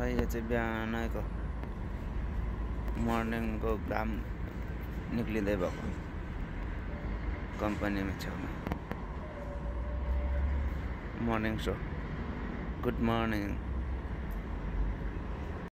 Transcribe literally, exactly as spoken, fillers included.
अहिले चाहिँ बिहानको मर्निङको घाम निक्लिँदै भएको कम्पनीमा छेउमा मर्निङ सो गुड मर्निङ।